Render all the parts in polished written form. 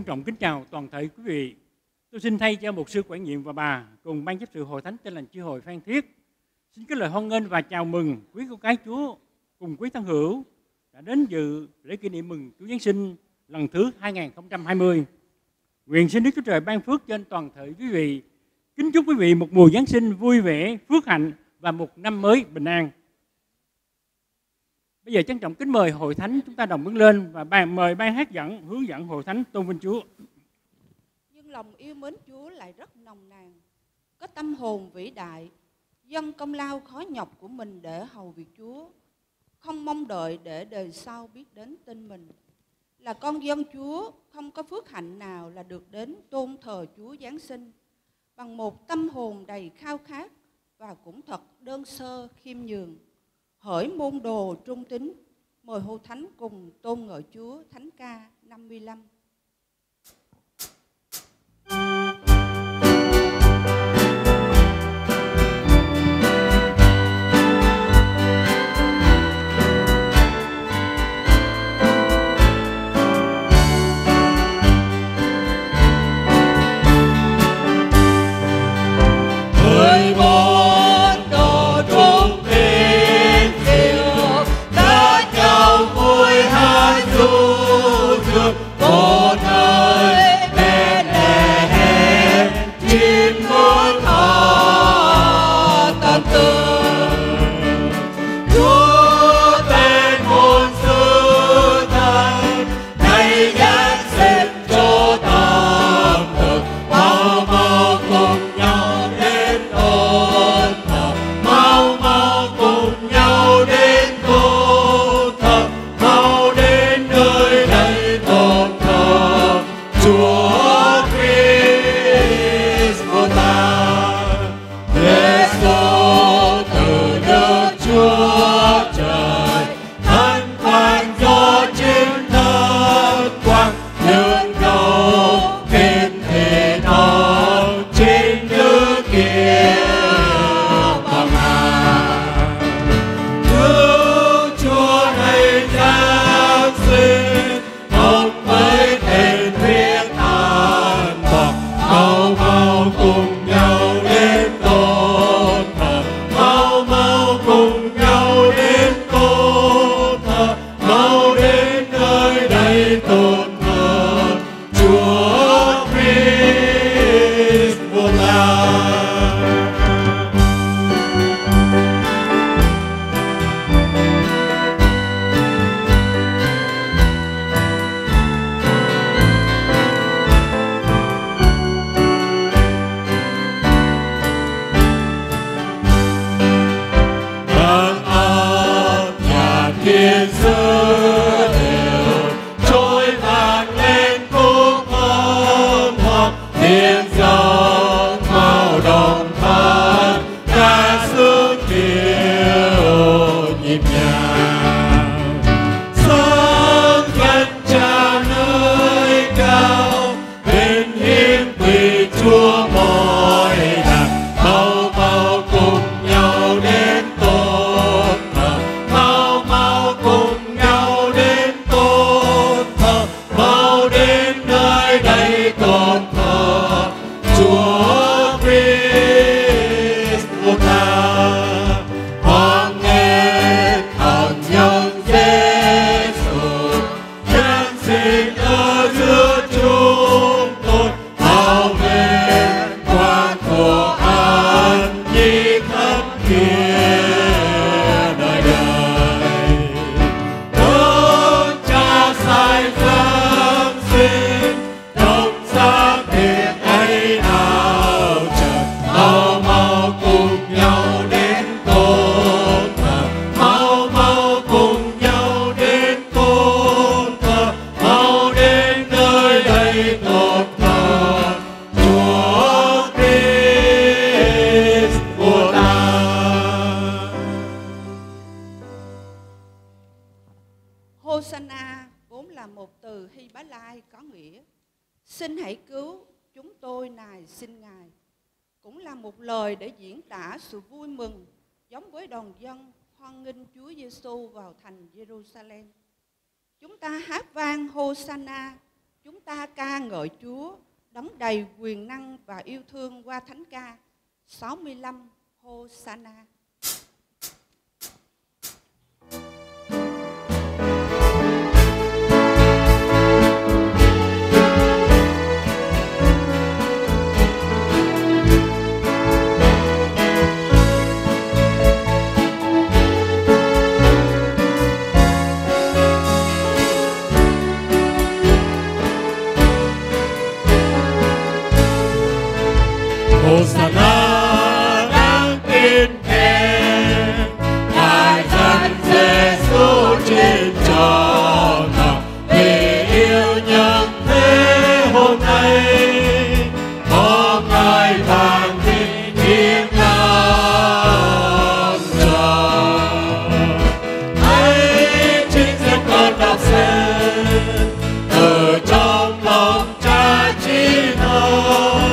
trọng kính chào toàn thể quý vị. Tôi xin thay cho mục sư quản nhiệm và bà cùng ban chấp sự Hội Thánh Tin Lành Chi hội Phan Thiết xin kết lời hoan nghênh và chào mừng quý con cái Chúa cùng quý thân hữu đã đến dự lễ kỷ niệm mừng Chúa Giáng sinh lần thứ 2020. Nguyện xin Đức Chúa Trời ban phước trên toàn thể quý vị. Kính chúc quý vị một mùa Giáng sinh vui vẻ, phước hạnh và một năm mới bình an. Bây giờ trân trọng kính mời Hội Thánh chúng ta đồng bước lên và mời ban hát dẫn hướng dẫn Hội Thánh tôn vinh Chúa. Nhưng lòng yêu mến Chúa lại rất nồng nàn, có tâm hồn vĩ đại, dâng công lao khó nhọc của mình để hầu việc Chúa, không mong đợi để đời sau biết đến tên mình. Là con dân Chúa, không có phước hạnh nào là được đến tôn thờ Chúa Giáng sinh bằng một tâm hồn đầy khao khát và cũng thật đơn sơ khiêm nhường. Hỡi môn đồ trung tín, mời Hội Thánh cùng tôn ngợi Chúa thánh ca 55. Hosanna vốn là một từ Hy Bá Lai có nghĩa xin hãy cứu chúng tôi nài xin Ngài, cũng là một lời để diễn tả sự vui mừng giống với đoàn dân hoan nghênh Chúa Giêsu vào thành Jerusalem. Chúng ta hát vang Hosanna, chúng ta ca ngợi Chúa đấng đầy quyền năng và yêu thương qua thánh ca 65 Hosanna. Hosanna đáng tin khen, ngài dân Giêsu trên trọn lòng vì yêu nhân thế hôm nay, có ngài vàng vinh hiến ngàn tròn. Hãy chính dân con đọc xem từ trong lòng Cha Chí Thần.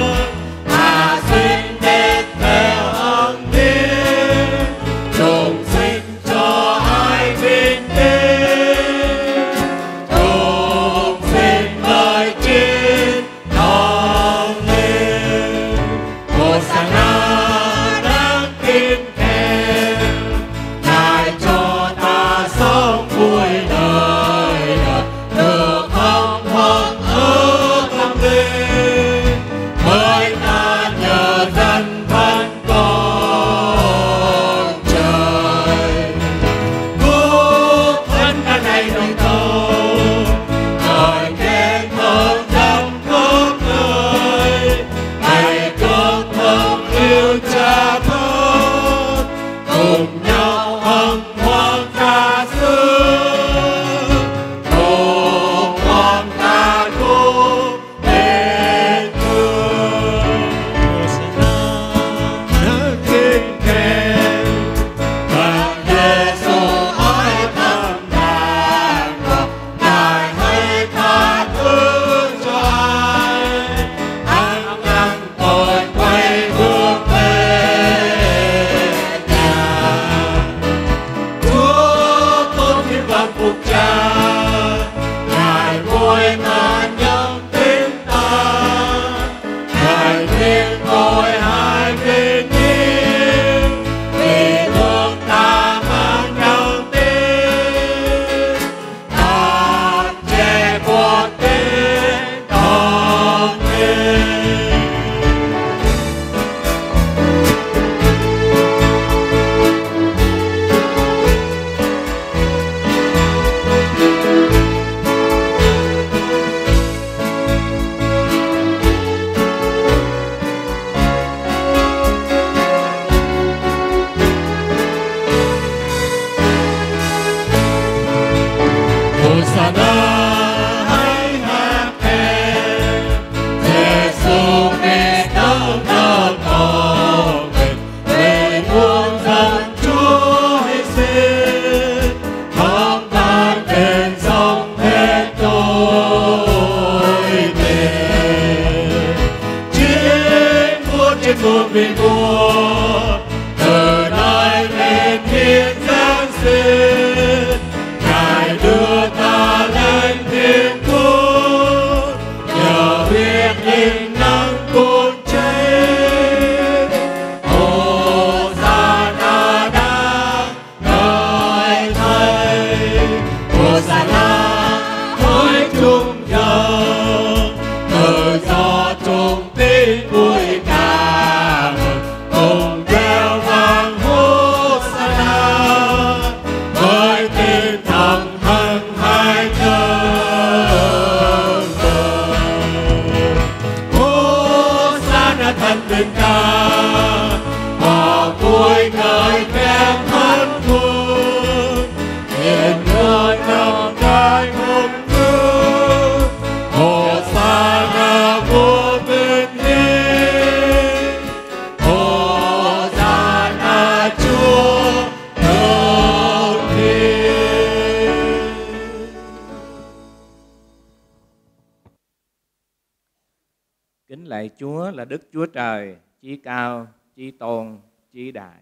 Kính lạy Chúa là Đức Chúa Trời, chí cao, chí tôn, chí đại.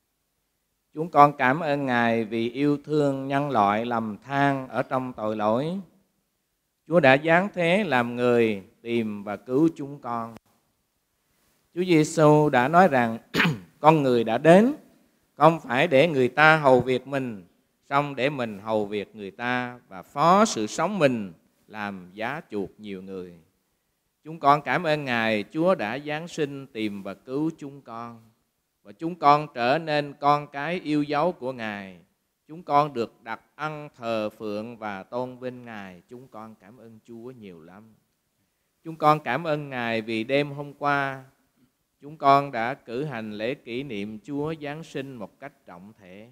Chúng con cảm ơn Ngài vì yêu thương nhân loại lầm than ở trong tội lỗi. Chúa đã giáng thế làm người tìm và cứu chúng con. Chúa Giêsu đã nói rằng con người đã đến không phải để người ta hầu việc mình, song để mình hầu việc người ta và phó sự sống mình làm giá chuộc nhiều người. Chúng con cảm ơn Ngài, Chúa đã giáng sinh tìm và cứu chúng con. Và chúng con trở nên con cái yêu dấu của Ngài. Chúng con được đặt ăn thờ phượng và tôn vinh Ngài. Chúng con cảm ơn Chúa nhiều lắm. Chúng con cảm ơn Ngài vì đêm hôm qua chúng con đã cử hành lễ kỷ niệm Chúa Giáng sinh một cách trọng thể.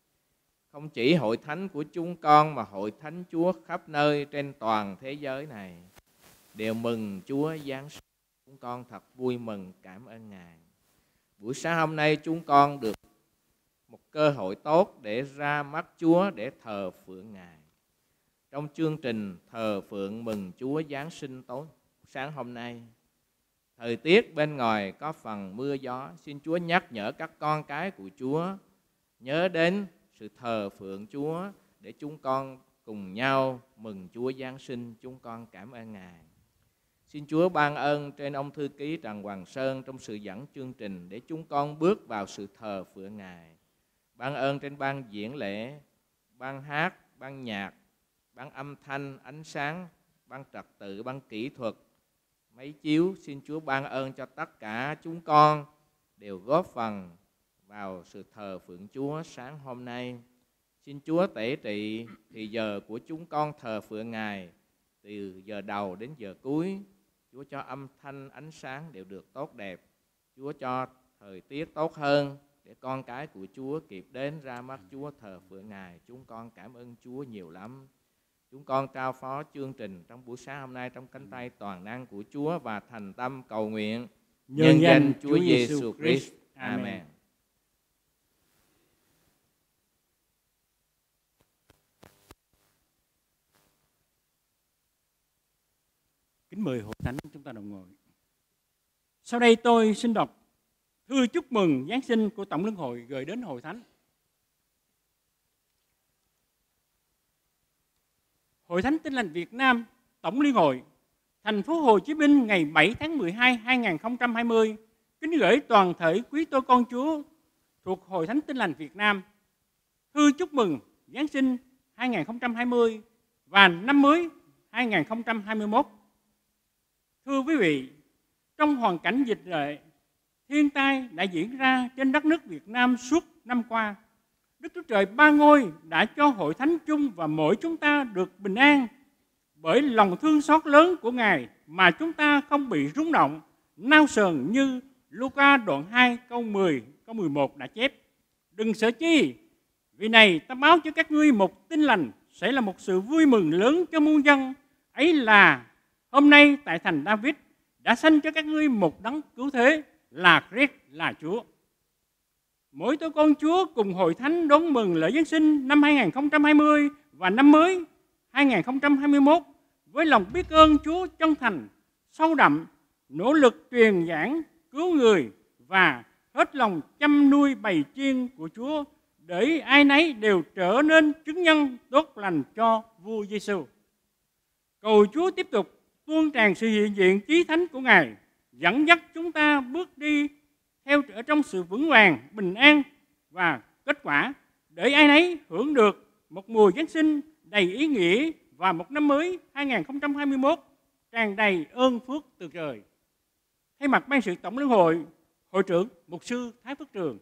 Không chỉ hội thánh của chúng con mà hội thánh Chúa khắp nơi trên toàn thế giới này đều mừng Chúa Giáng sinh. Chúng con thật vui mừng, cảm ơn Ngài. Buổi sáng hôm nay chúng con được một cơ hội tốt để ra mắt Chúa để thờ phượng Ngài. Trong chương trình thờ phượng mừng Chúa Giáng sinh tối sáng hôm nay, thời tiết bên ngoài có phần mưa gió. Xin Chúa nhắc nhở các con cái của Chúa nhớ đến sự thờ phượng Chúa để chúng con cùng nhau mừng Chúa Giáng sinh. Chúng con cảm ơn Ngài. Xin Chúa ban ơn trên ông thư ký Trần Hoàng Sơn trong sự dẫn chương trình để chúng con bước vào sự thờ phượng Ngài. Ban ơn trên ban diễn lễ, ban hát, ban nhạc, ban âm thanh, ánh sáng, ban trật tự, ban kỹ thuật, máy chiếu. Xin Chúa ban ơn cho tất cả chúng con đều góp phần vào sự thờ phượng Chúa sáng hôm nay. Xin Chúa tể trị thì giờ của chúng con thờ phượng Ngài từ giờ đầu đến giờ cuối. Chúa cho âm thanh, ánh sáng đều được tốt đẹp. Chúa cho thời tiết tốt hơn để con cái của Chúa kịp đến ra mắt Chúa thờ phượng Ngài. Chúng con cảm ơn Chúa nhiều lắm. Chúng con trao phó chương trình trong buổi sáng hôm nay trong cánh tay toàn năng của Chúa và thành tâm cầu nguyện nhân danh Chúa Giêsu Christ. Amen. Kính mời hội thánh chúng ta đồng ngồi. Sau đây tôi xin đọc thư chúc mừng Giáng sinh của Tổng Liên hội gửi đến hội thánh. Hội Thánh Tin Lành Việt Nam Tổng Liên hội thành phố Hồ Chí Minh ngày 7 tháng 12 2020 kính gửi toàn thể quý tôi con Chúa thuộc Hội Thánh Tin Lành Việt Nam thư chúc mừng Giáng sinh 2020 và năm mới 2021. Thưa quý vị, trong hoàn cảnh dịch bệnh, thiên tai đã diễn ra trên đất nước Việt Nam suốt năm qua, Đức Chúa Trời Ba Ngôi đã cho hội thánh chung và mỗi chúng ta được bình an. Bởi lòng thương xót lớn của Ngài mà chúng ta không bị rung động, nao sờn như Luca đoạn 2 câu 10, câu 11 đã chép. Đừng sợ chi, vì này ta báo cho các ngươi một tin lành sẽ là một sự vui mừng lớn cho muôn dân. Ấy là hôm nay tại thành David đã sanh cho các ngươi một đấng cứu thế là Christ là Chúa. Mỗi tôi con Chúa cùng hội thánh đón mừng lễ Giáng sinh năm 2020 và năm mới 2021 với lòng biết ơn Chúa chân thành, sâu đậm, nỗ lực truyền giảng, cứu người và hết lòng chăm nuôi bầy chiên của Chúa để ai nấy đều trở nên chứng nhân tốt lành cho vua Giêsu. Cầu Chúa tiếp tục tuôn tràn sự hiện diện chí thánh của Ngài, dẫn dắt chúng ta bước đi theo ở trong sự vững vàng, bình an và kết quả để ai nấy hưởng được một mùa Giáng sinh đầy ý nghĩa và một năm mới 2021 tràn đầy ơn phước từ trời. Thay mặt ban sự Tổng Liên hội, hội trưởng mục sư Thái Phước Trường,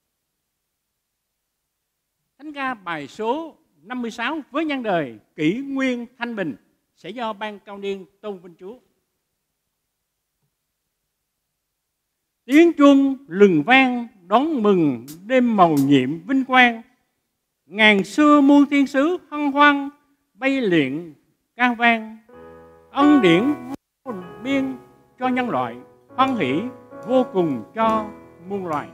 thánh ca bài số 56 với nhan đề Kỷ Nguyên Thanh Bình sẽ do ban cao niên tôn vinh Chúa. Tiếng chuông lừng vang đón mừng đêm mầu nhiệm vinh quang. Ngàn xưa muôn thiên sứ hân hoan bay luyện ca vang. Ân điển vô biên cho nhân loại, hoan hỷ vô cùng cho muôn loài.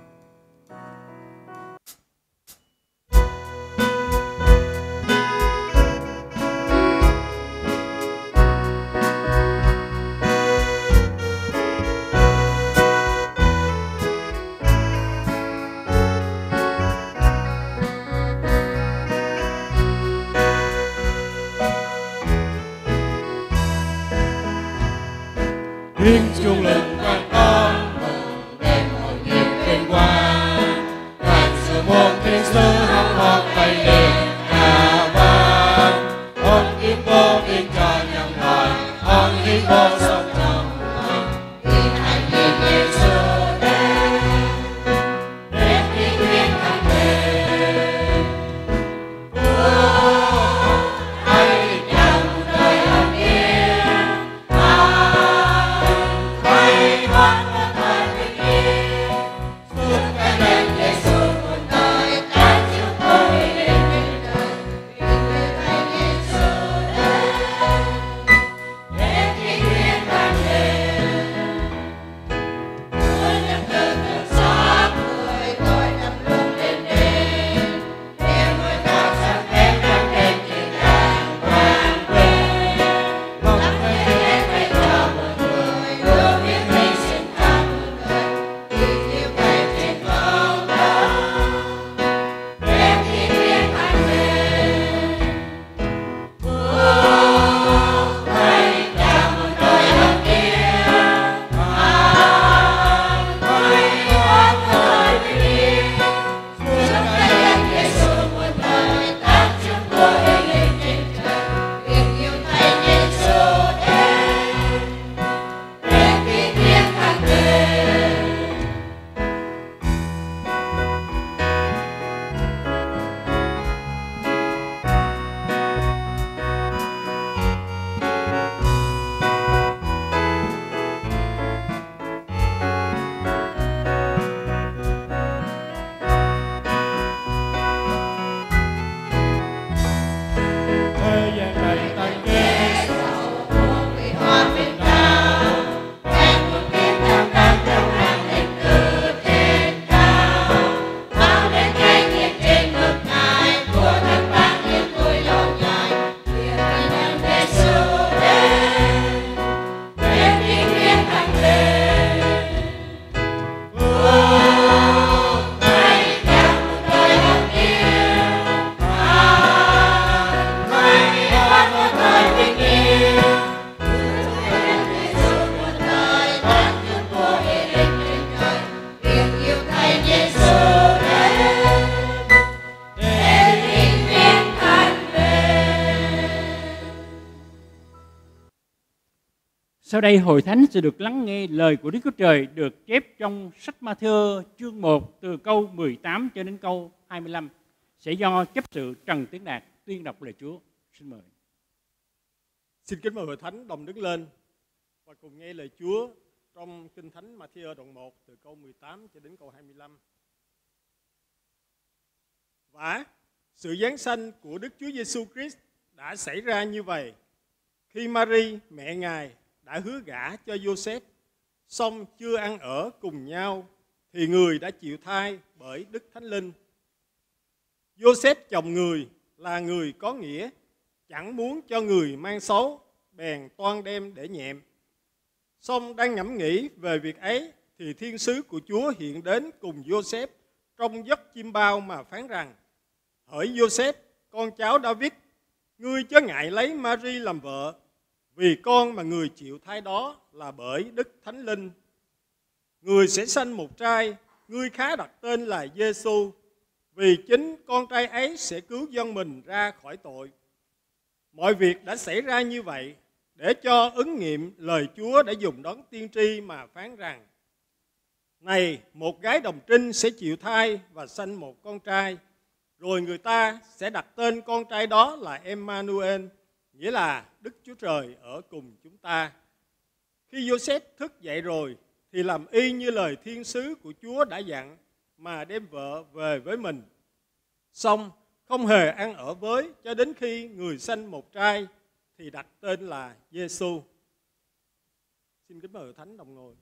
Sau đây hội thánh sẽ được lắng nghe lời của Đức Chúa Trời được chép trong sách Ma-thi-ơ chương 1 từ câu 18 cho đến câu 25. Sẽ do chấp sự Trần Tiến Đạt tuyên đọc lời Chúa. Xin mời. Xin kính mời hội thánh đồng đứng lên và cùng nghe lời Chúa trong Kinh Thánh Ma-thi-ơ đoạn 1 từ câu 18 cho đến câu 25. Và sự giáng sanh của Đức Chúa Giêsu Christ đã xảy ra như vậy. Khi Mary, mẹ Ngài, đã hứa gả cho Giô-xép, song chưa ăn ở cùng nhau, thì người đã chịu thai bởi Đức Thánh Linh. Giô-xép chồng người là người có nghĩa, chẳng muốn cho người mang xấu, bèn toan đem để nhẹm. Song đang ngẫm nghĩ về việc ấy, thì thiên sứ của Chúa hiện đến cùng Giô-xép trong giấc chim bao mà phán rằng: Hỡi Giô-xép, con cháu David, ngươi chớ ngại lấy Mary làm vợ, vì con mà người chịu thai đó là bởi Đức Thánh Linh. Người sẽ sanh một trai, ngươi khá đặt tên là Giê-xu, vì chính con trai ấy sẽ cứu dân mình ra khỏi tội. Mọi việc đã xảy ra như vậy để cho ứng nghiệm lời Chúa đã dùng đấng tiên tri mà phán rằng: Này, một gái đồng trinh sẽ chịu thai và sanh một con trai, rồi người ta sẽ đặt tên con trai đó là Emmanuel, nghĩa là Đức Chúa Trời ở cùng chúng ta. Khi Giô-xép thức dậy rồi, thì làm y như lời thiên sứ của Chúa đã dặn, mà đem vợ về với mình. Song không hề ăn ở với cho đến khi người sanh một trai, thì đặt tên là Giê-xu. Xin kính mời hội thánh đồng ngồi.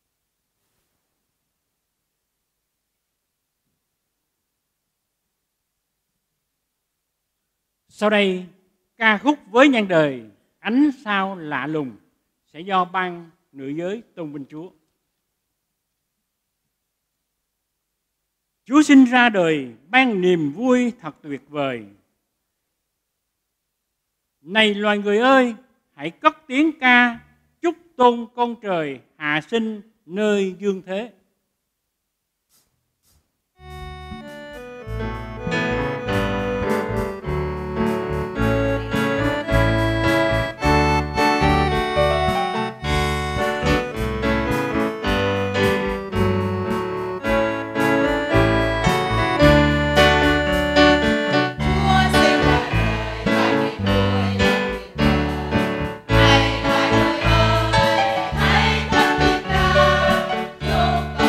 Sau đây, ca khúc với nhan đời Ánh sao lạ lùng sẽ do ban nữ giới tôn vinh Chúa. Chúa sinh ra đời ban niềm vui thật tuyệt vời. Này loài người ơi, hãy cất tiếng ca chúc tôn con trời hạ sinh nơi dương thế. Hãy cất tiếng ca chúc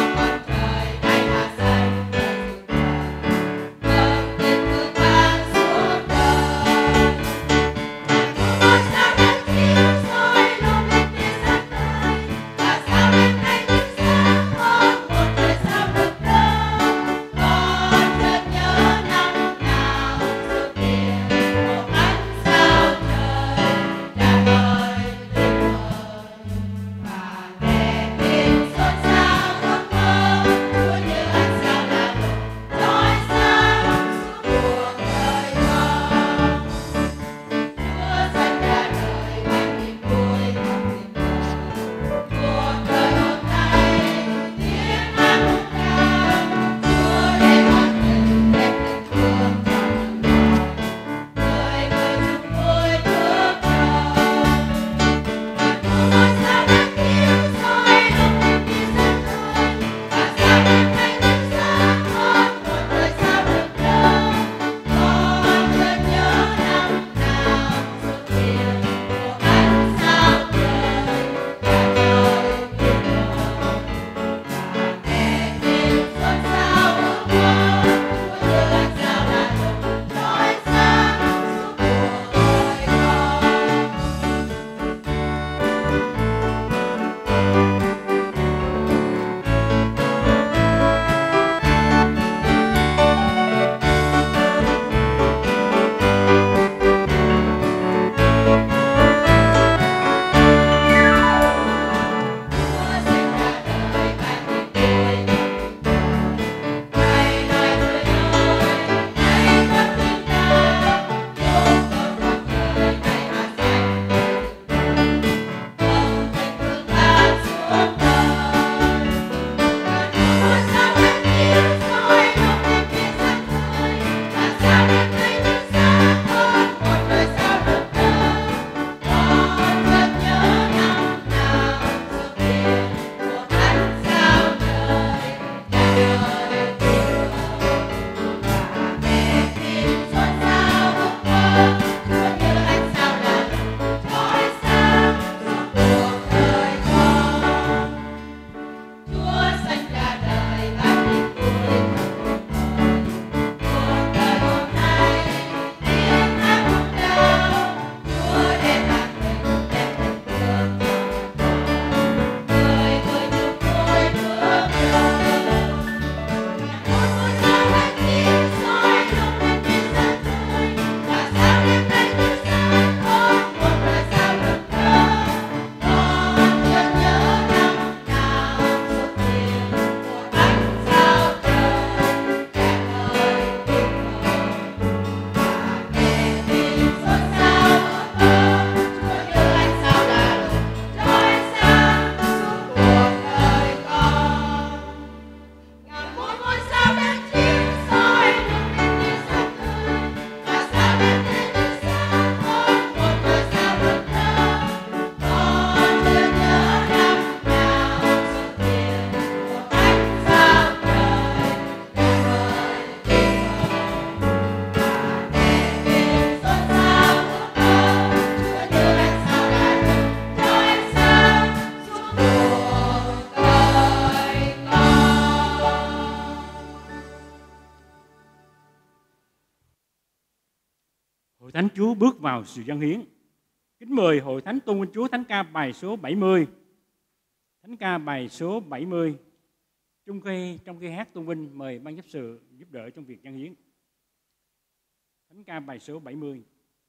thánh Chúa bước vào sự dâng hiến. Kính mời hội thánh tôn vinh Chúa thánh ca bài số 70. Thánh ca bài số 70. Trong khi hát tôn vinh, mời ban chấp sự giúp đỡ trong việc dâng hiến. Thánh ca bài số 70.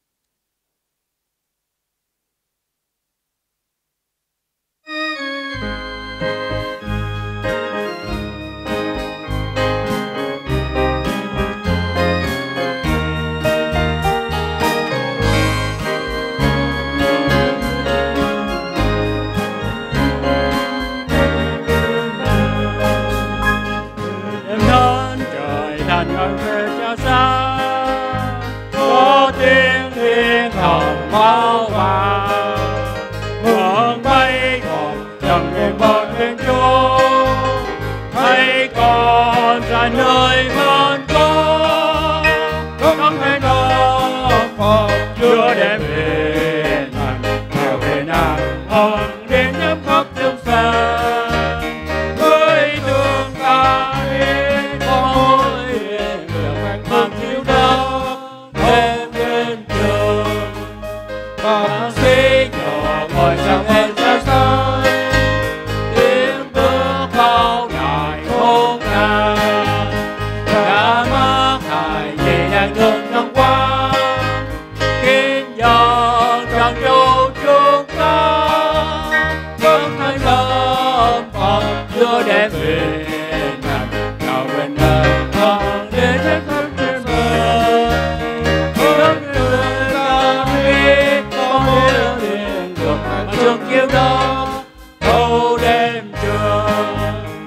Có tiếng thiên thần bao vàng, hương bay còn dâng lên bờ thiên Chúa. Hãy còn ra nơi vân có, không thể nào Phật Chúa đem về thành theo về nàng hồng đến nhắm khắp tương xa. Với tương ta đi có mối được mang thiếu đau thêm đến trường. Bác sĩ nhỏ ngồi sang bên xa xôi, tiếng bước bao đại không ngàn. Đã mắc hại vì đang thương năm qua, kính dâng trong châu chúng ta. Không thấy tâm Phật Chúa đem về ngàn nào bên đời con đến hết khắp trên đời. Hướng đường ta biết có mối liền được mà trường kiêu đó thâu đêm trường.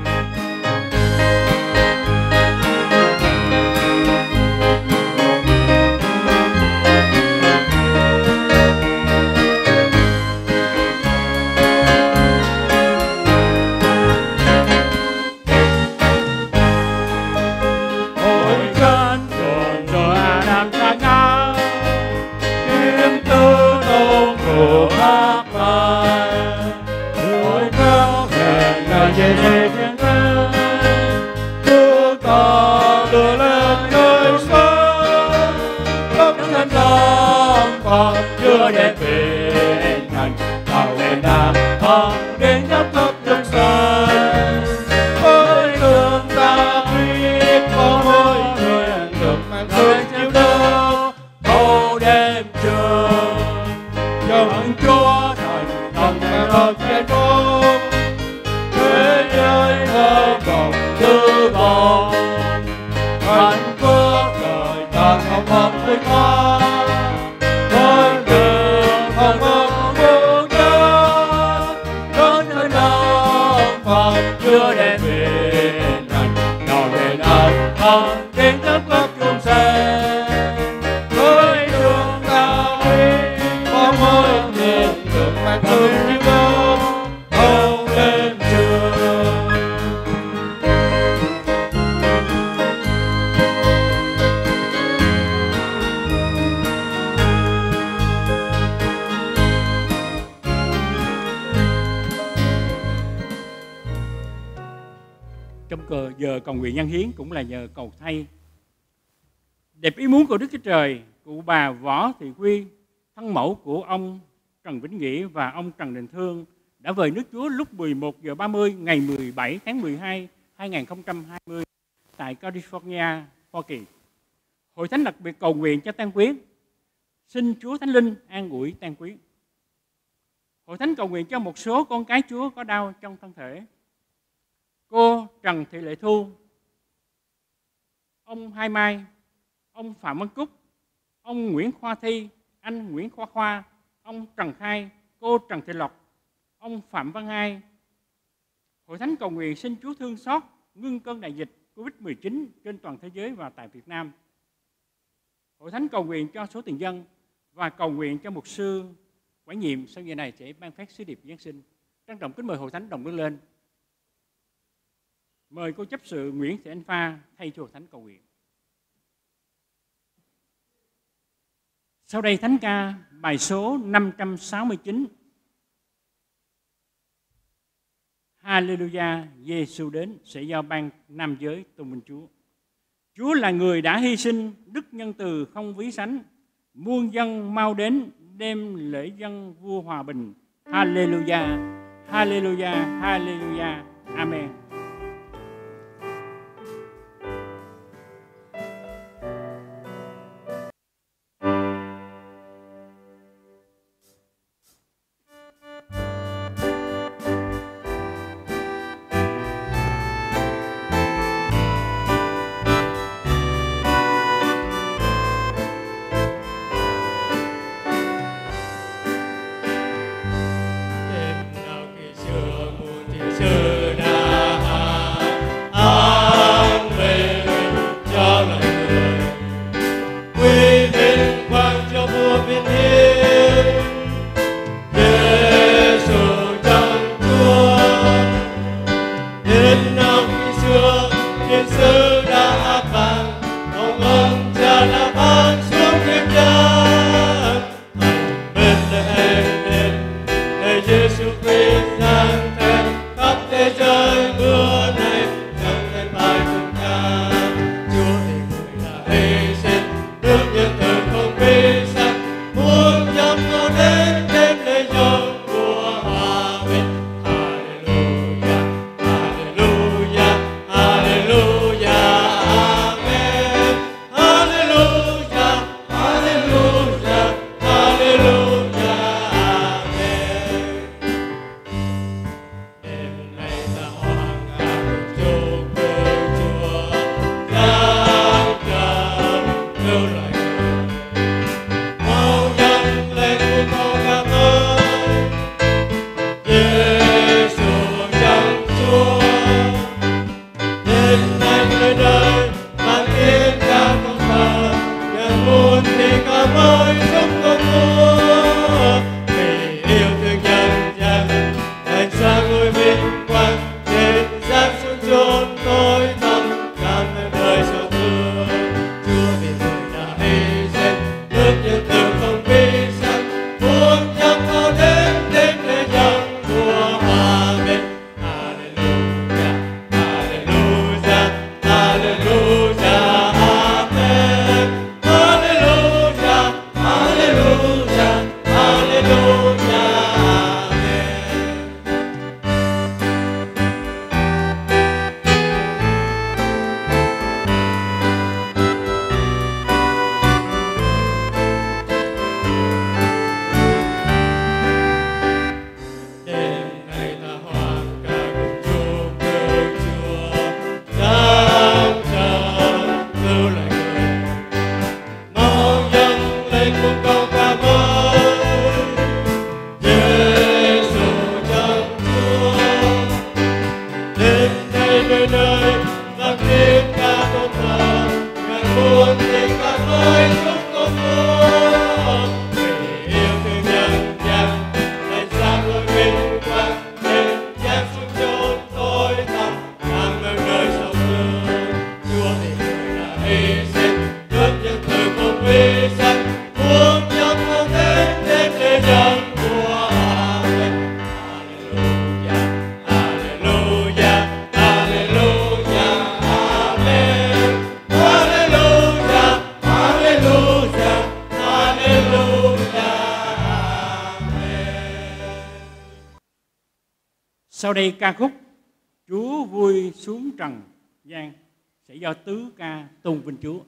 Ôi cơn buồn rồi Adam xa ngã, kiếm tư tôn của bác bài. Ôi kéo hẹn là trên thiên thế, đưa ta đưa lên nơi xa. Khắp thân tâm Phật chưa đến về thành, tạo lên đà hồng đến nhắm khắp tương xa. Với thương ta biết có mối nguyện được mang tới chiếu đâu thâu đêm trường. Trong Chúa thành lòng mẹ hợp trên phố, thế giới thơ vọng tư vọng. Hạnh phúc đời ta không mong vui hoa, con đường không mong buông nhớ. Đón thân lòng Phật chưa đến về thành, nào về nào hồng đến tất khắp chúng sanh. Với chúng ta biết có mối nguyện được mang thương chiếu đâu thâu đêm trường. Trong giờ cầu nguyện nhân hiến cũng là giờ cầu thay. Đẹp ý muốn của Đức Chúa Trời, cụ bà Võ Thị Quy, thân mẫu của ông Trần Vĩnh Nghĩa và ông Trần Đình Thương đã về nước Chúa lúc 11:30 ngày 17 tháng 12, 2020 tại California, Hoa Kỳ. Hội thánh đặc biệt cầu nguyện cho tang quyến, xin Chúa Thánh Linh an ủi tang quyến. Hội thánh cầu nguyện cho một số con cái Chúa có đau trong thân thể. Cô Trần Thị Lệ Thu, ông Hai Mai, ông Phạm Văn Cúc, ông Nguyễn Khoa Thi, anh Nguyễn Khoa Khoa, ông Trần Khai, cô Trần Thị Lộc, ông Phạm Văn Hai. Hội thánh cầu nguyện xin Chúa thương xót ngưng cơn đại dịch Covid-19 trên toàn thế giới và tại Việt Nam. Hội thánh cầu nguyện cho số tiền dân và cầu nguyện cho mục sư quản nhiệm sau giờ này sẽ ban phát sứ điệp Giáng sinh. Trân trọng kính mời hội thánh đồng bước lên. Mời cô chấp sự Nguyễn Thị Anh Pha thay cho hội thánh cầu nguyện. Sau đây thánh ca bài số 569. Hallelujah, Giêsu đến sẽ do ban nam giới tôn vinh Chúa. Chúa là người đã hy sinh, đức nhân từ không ví sánh, muôn dân mau đến đêm lễ dân vua hòa bình. Hallelujah, Hallelujah, Hallelujah, Amen. Sau đây ca khúc Chúa vui xuống trần gian sẽ do tứ ca tôn vinh Chúa.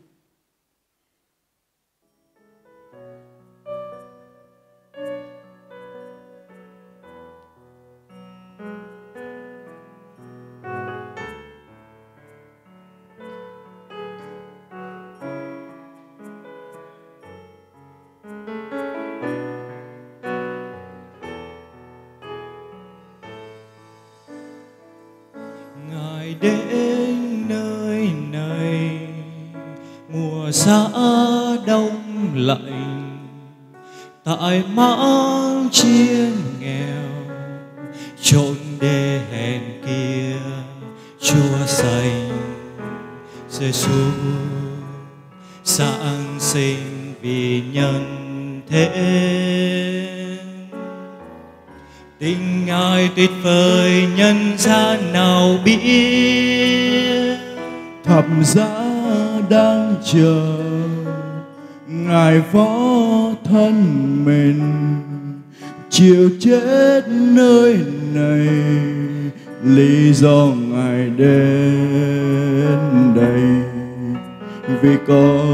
Đến nơi này mùa giá đông lạnh, tại máng chiên nghèo chốn đê hèn kia, Chúa xanh Giêsu sáng sinh vì nhân thế. Tình Ngài tuyệt vời nhân gian nào biết, thập giá đang chờ Ngài phó thân mình chịu chết nơi này. Lý do Ngài đến đây vì có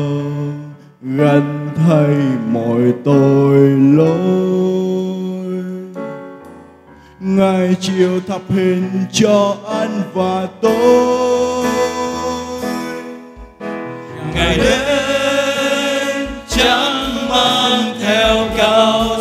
gánh thay mọi tội lỗi. Ngài chịu thập hình cho anh và tôi. Ngài đến chẳng mang theo cao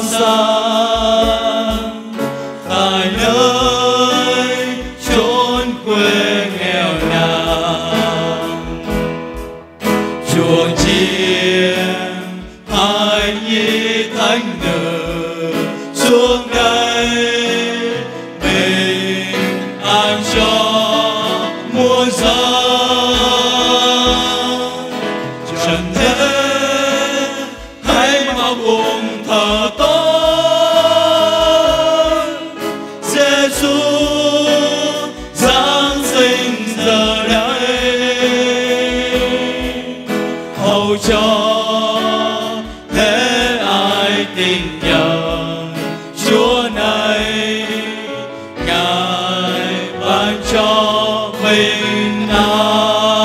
sang tại nơi chốn quê nghèo nàn. Chuồng chiên hai nhi thánh nữ xuống đây bình an cho muôn dân. Trần thế hãy mau cùng thờ tôn Giêsu Giáng sinh giờ đây, hầu cho thế ai tin nhận Chúa này. Ngài ban cho bình an.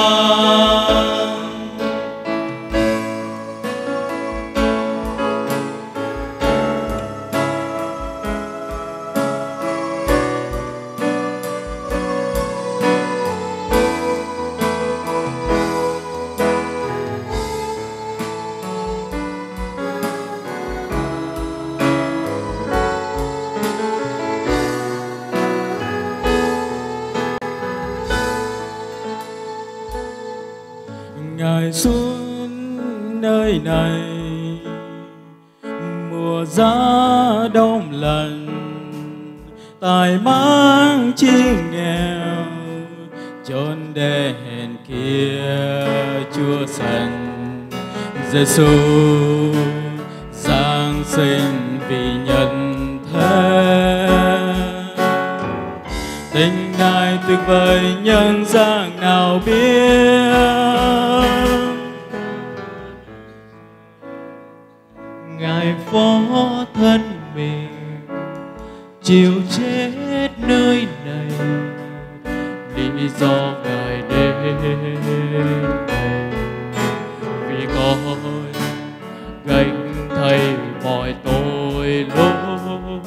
Ngài xuống nơi này mùa giá đông lạnh, tài mang chiên nghèo chốn đê hèn kia Chúa sanh. Giêsu Giáng sinh vì nhân thế, tình Ngài tuyệt vời nhân gian nào biết. Ngài phó thân mình chịu chết nơi này, lý do Ngài đến vì con gánh thay mọi tội lỗi.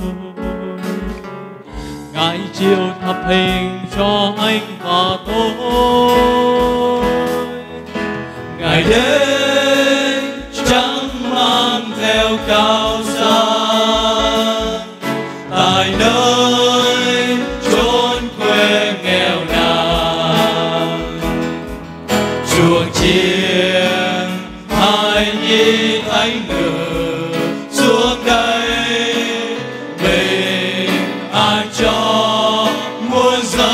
Ngài chịu thập hình cho anh và tôi. Ngài đến chẳng mang theo cao sang tại nơi chốn quê nghèo nàn. Chuồng chiên hai nhi thánh nữ xuống đây bình an cho muôn dân.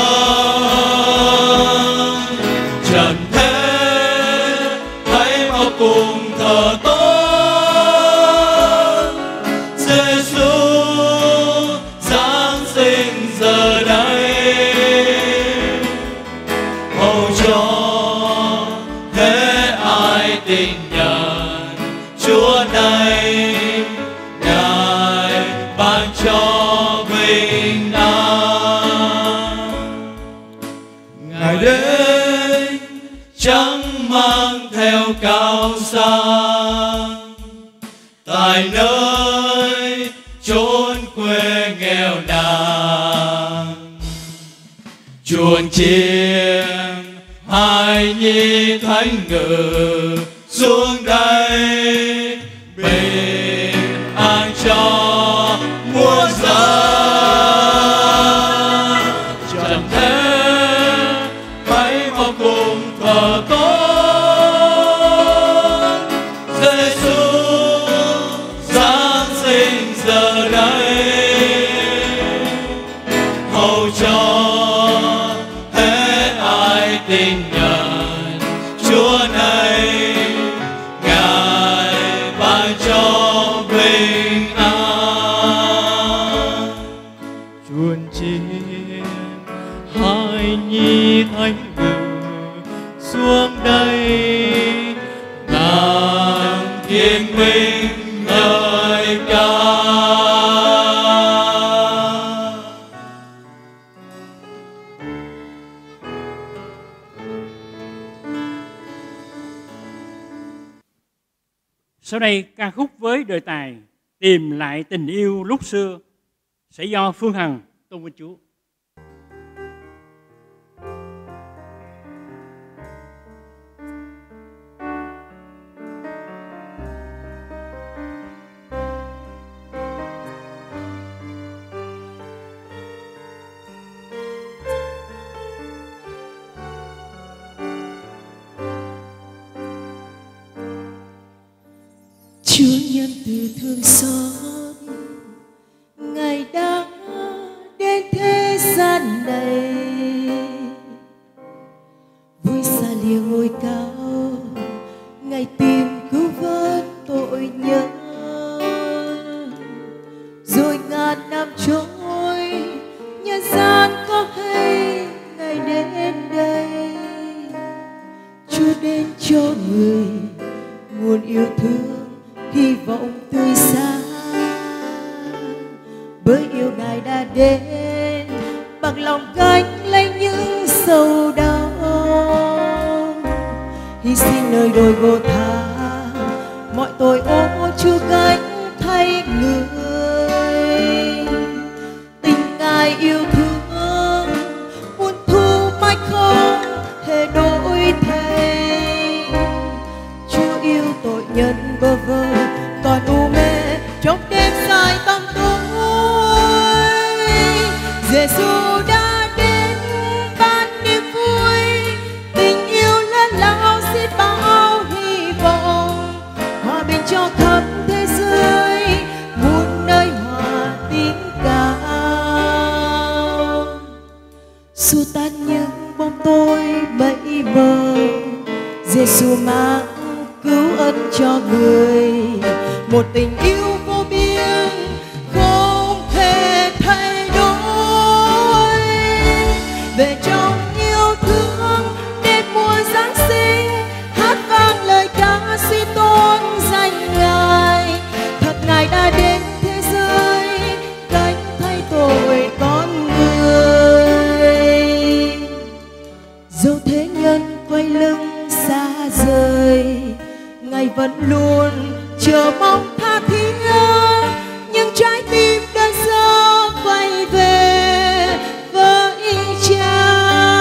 Trần thế hãy mau cùng thờ tôn Giêsu Giáng sinh giờ đây, hầu cho thế ai tin nhận Chúa này. Ngài ban cho bình an. Ngài đến chẳng mang theo cao sang tại nơi chốn quê nghèo nàn. Chuồng chiên hai nhi thánh nữ xuống đây bình an cho muôn dân. Trần thế hãy mau cùng thờ tôn Giêsu Giáng sinh giờ đây, hầu cho thế ai tin nhận Chúa này. Ngài ban cho bình an. Chuồng chiên hai nhi thánh nữ xuống đây, nàng thiên minh Sau đây ca khúc với đề tài Tìm lại tình yêu lúc xưa sẽ do Phương Hằng tôn vinh Chúa. Chúa nhân từ thương xót, Ngài đã đến thế gian này, vui xa lìa ngôi cao, Ngài tìm cứu vớt tội nhân. Rồi ngàn năm trôi, nhân gian có hay Ngài đến đây. Chúa đến cho người nguồn yêu thương, hy vọng tươi sáng, bởi yêu Ngài đã đến bằng lòng gánh lấy những sầu đau, hy sinh nơi đồi gồ tha mọi tội ô Chúa gánh thay người. Tình Ngài yêu thương muôn thu mãi không hề đổi thay. Chúa yêu tội nhân bơ vơ còn u mê trong đêm dài tăm tối. Giêsu đã đến ban niềm vui, tình yêu lớn lao xiết bao hy vọng, hòa bình cho khắp thế giới, muôn nơi hòa tiếng cao. Xua tan những bóng tối mây mờ, Giêsu mang cứu ân cho người, một tình yêu vô biên không thể thay đổi. Về trong yêu thương đến mùa Giáng sinh, hát vang lời ca suy tôn danh Ngài. Thật Ngài đã đến thế giới, gánh thay tội con người. Dẫu thế nhân quay lưng xa rời, Ngài vẫn luôn chờ mong tha thiết, nhưng trái tim đơn sơ quay về với Cha.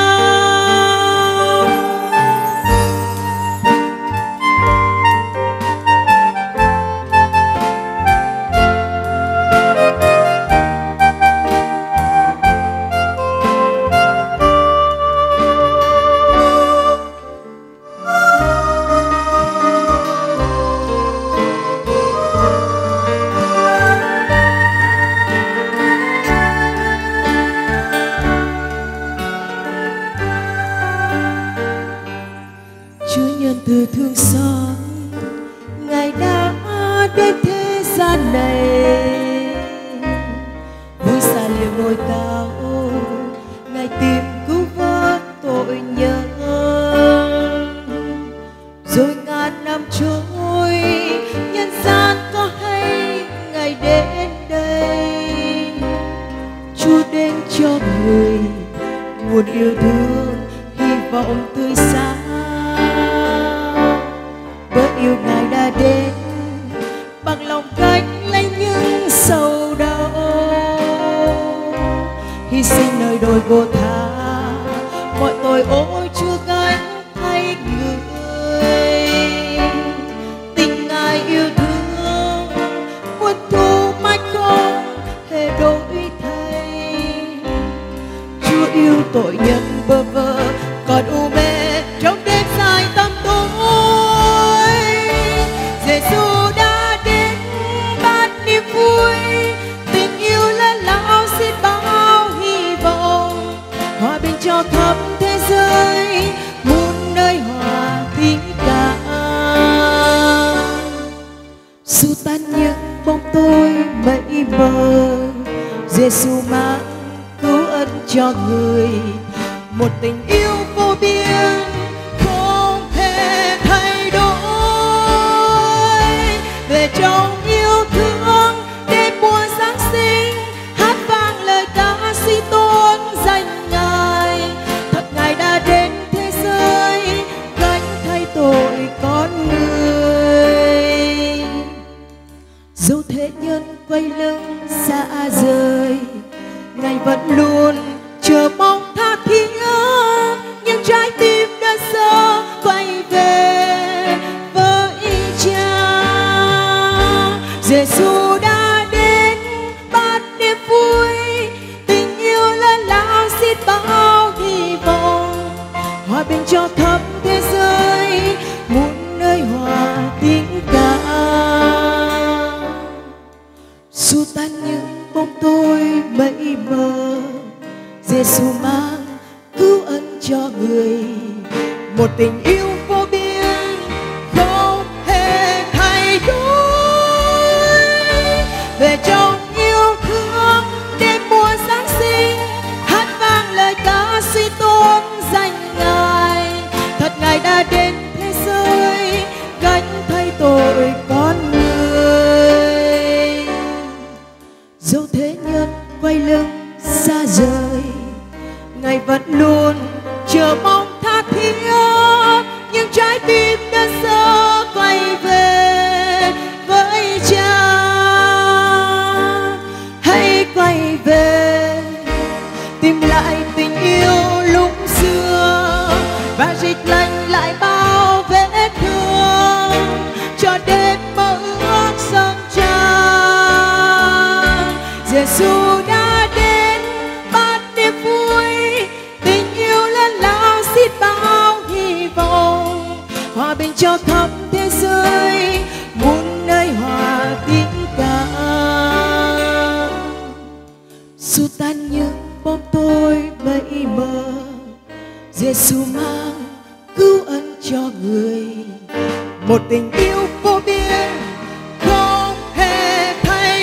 Từ thương xót, Ngài đã đến thế gian này, vui xa lìa ngôi cao, Ngài tìm cứu vớt tội nhân. Rồi ngàn năm trôi, nhân gian có hay Ngài đến đây. Chúa đến cho người nguồn yêu thương, hy vọng tươi sáng, yêu Ngài đã đến bằng lòng gánh lấy những sầu đau, hy sinh nơi đồi gồ tha mọi tội ôi Chúa gánh thay người. Tình Ngài yêu thương muôn thu mãi không hề đổi thay. Chúa yêu tội nhân bơ vơ còn u mê trong đêm dài tăm tối. Giêsu đã đến ban niềm vui, tình yêu lớn lao xiết bao hy vọng, hòa bình cho khắp thế giới, muôn nơi hòa tiếng ca. Xua tan những bóng tối mây mờ, Giêsu mang cứu ân cho người, một tình yêu vô biên không thể thay đổi. Về trong yêu thương đến mùa Giáng sinh, hát vang lời ca suy tôn danh Ngài. Thật Ngài đã đến thế giới, gánh thay tội con người. cho người, một tình yêu vô biên không hề thay đổi. Về trong yêu thương đêm mùa Giáng sinh, hát vang lời ca suy tôn danh Ngài. Thật Ngài đã đến thế giới gánh thay tội con người. Dẫu thế nhân quay lưng xa rời, Ngài vẫn luôn chờ mong tha thiết, nhưng trái tim đơn sơ quay về với Cha. Hãy quay về tìm lại tình yêu lúc xưa và rít lành lại bao vết thương cho đêm mơ ước dâng tràn. Giêsu đã đến ban niềm vui, tình yêu lớn lao xiết bao hy vọng, hòa bình cho khắp thế giới, muôn nơi hòa tiếng ca. Dù tan những bóng tối mây mờ, Giêsu mang cứu ân cho người, một tình yêu vô biên không hề thay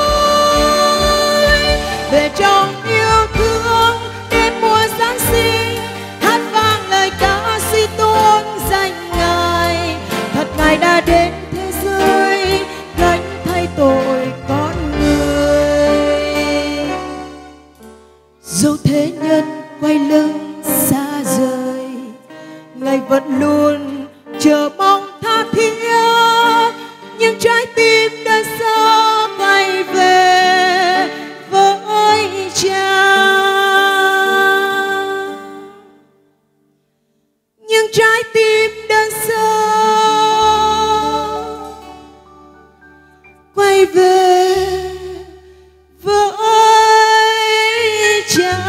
đổi. Về trong yêu thương đêm mùa Giáng sinh, hát vang lời ca suy tôn danh Ngài. Thật Ngài đã đến thế giới gánh thay tội con người. Dẫu thế nhân quay lưng xa rời, Ngài vẫn luôn chờ mong tha thiết, nhưng trái tim đơn sơ quay về với Cha. Nhưng trái tim đơn sơ quay về với Cha.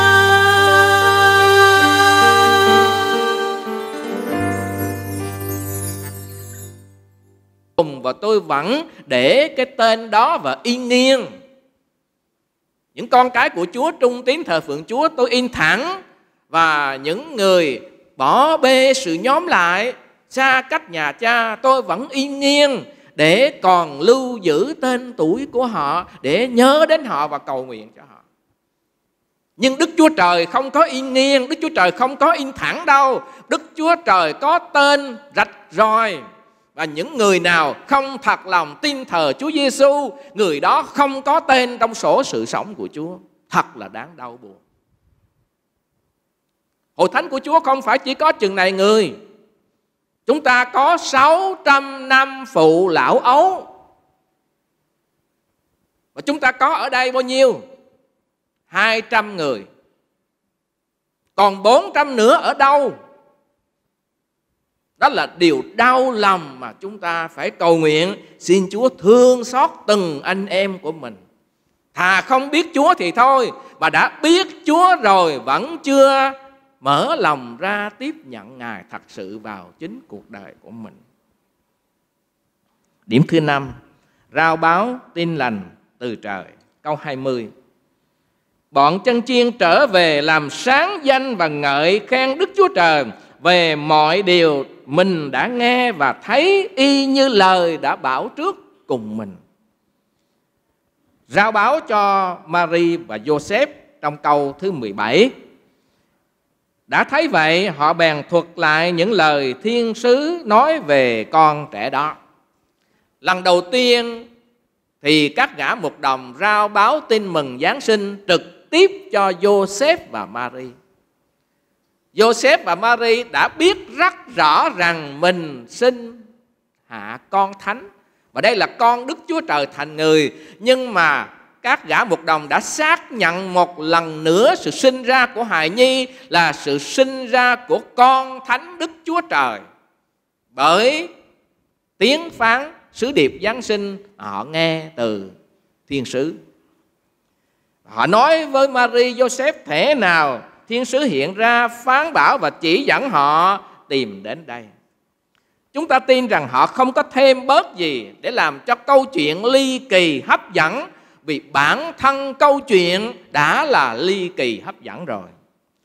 Và tôi vẫn để cái tên đó và in nghiêng. Những con cái của Chúa trung tín thờ phượng Chúa tôi in thẳng, và những người bỏ bê sự nhóm lại xa cách nhà Cha tôi vẫn in nghiêng, để còn lưu giữ tên tuổi của họ, để nhớ đến họ và cầu nguyện cho họ. Nhưng Đức Chúa Trời không có in nghiêng, Đức Chúa Trời không có in thẳng đâu. Đức Chúa Trời có tên rạch ròi. Và những người nào không thật lòng tin thờ Chúa Giêsu, người đó không có tên trong sổ sự sống của Chúa. Thật là đáng đau buồn. Hội thánh của Chúa không phải chỉ có chừng này người. Chúng ta có 600 năm phụ lão ấu. Và chúng ta có ở đây bao nhiêu? 200 người. Còn 400 nữa ở đâu? Đó là điều đau lòng mà chúng ta phải cầu nguyện. Xin Chúa thương xót từng anh em của mình. Thà không biết Chúa thì thôi, mà đã biết Chúa rồi vẫn chưa mở lòng ra tiếp nhận Ngài thật sự vào chính cuộc đời của mình. Điểm thứ 5, rao báo tin lành từ trời. Câu 20. Bọn chân chiên trở về làm sáng danh và ngợi khen Đức Chúa Trời về mọi điều mình đã nghe và thấy, y như lời đã bảo trước cùng mình. Rao báo cho Mary và Joseph trong câu thứ 17. Đã thấy vậy, họ bèn thuật lại những lời thiên sứ nói về con trẻ đó. Lần đầu tiên thì các gã mục đồng rao báo tin mừng Giáng sinh trực tiếp cho Joseph và Mary. Joseph và Mary đã biết rất rõ rằng mình sinh hạ con thánh, và đây là con Đức Chúa Trời thành người. Nhưng mà các gã mục đồng đã xác nhận một lần nữa sự sinh ra của hài nhi là sự sinh ra của con thánh Đức Chúa Trời, bởi tiếng phán sứ điệp Giáng sinh họ nghe từ thiên sứ. Họ nói với Mary, Joseph thể nào thiên sứ hiện ra phán bảo và chỉ dẫn họ tìm đến đây. Chúng ta tin rằng họ không có thêm bớt gì để làm cho câu chuyện ly kỳ hấp dẫn, vì bản thân câu chuyện đã là ly kỳ hấp dẫn rồi.